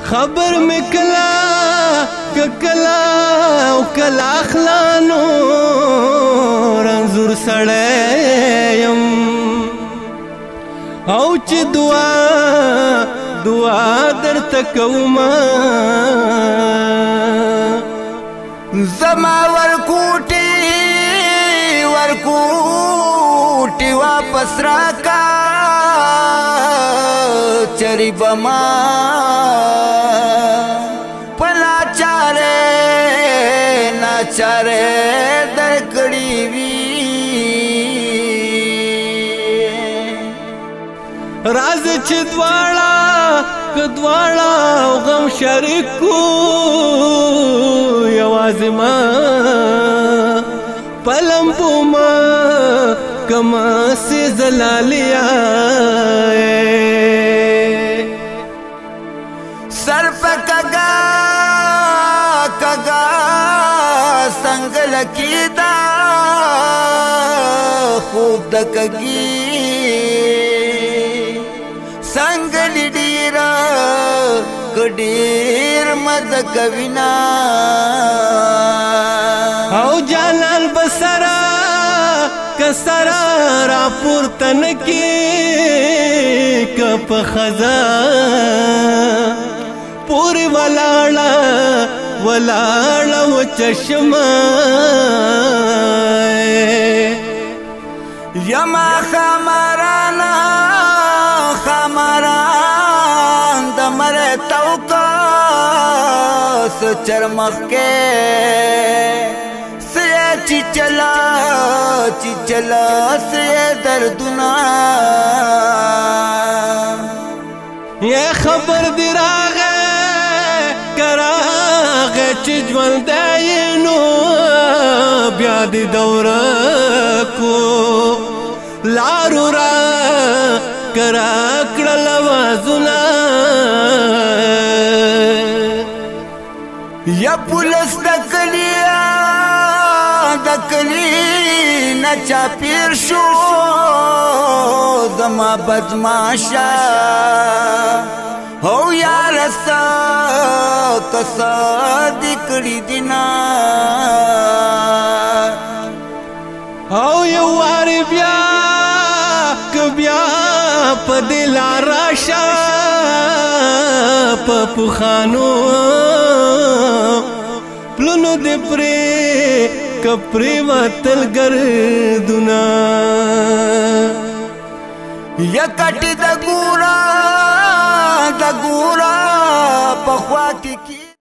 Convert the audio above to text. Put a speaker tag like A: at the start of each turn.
A: خبر مکلا ککلا او کلا اخلانو رنزور سړیم او چې دعا درته کومه
B: زما ورکوټي واپس راکا چری بما پلا ناچاره درکړی وی
A: راز چې دواړه غم شریکو یوازې ما پلمبو ما کما سي زلالیا
B: سر پکگا سنگل کی دا خوب دکگی سنگل ډیرا کډیر مزک وینا
A: او جانان بسرا کسرا را پورتن کی کپ خزا پوری ولاړه و چشمه
B: یما خماران دمر توکا سچرمخ کے سیا چلا سیا دردنا
A: یہ خبر دی راغه کراغه چې ژوند نو بیا دی دوره کو لارو را کرا کړل وازونه
B: یا پولیس دکلی نچا پیر شو زما بدماشا ہو یا رسا کسا دکڑی دینا
A: او یو واری بیا کبیا پا دلا راشا پا پخانو پلونو دی کپری واتل گردونا
B: یا کٹی دا گورا پخوا کی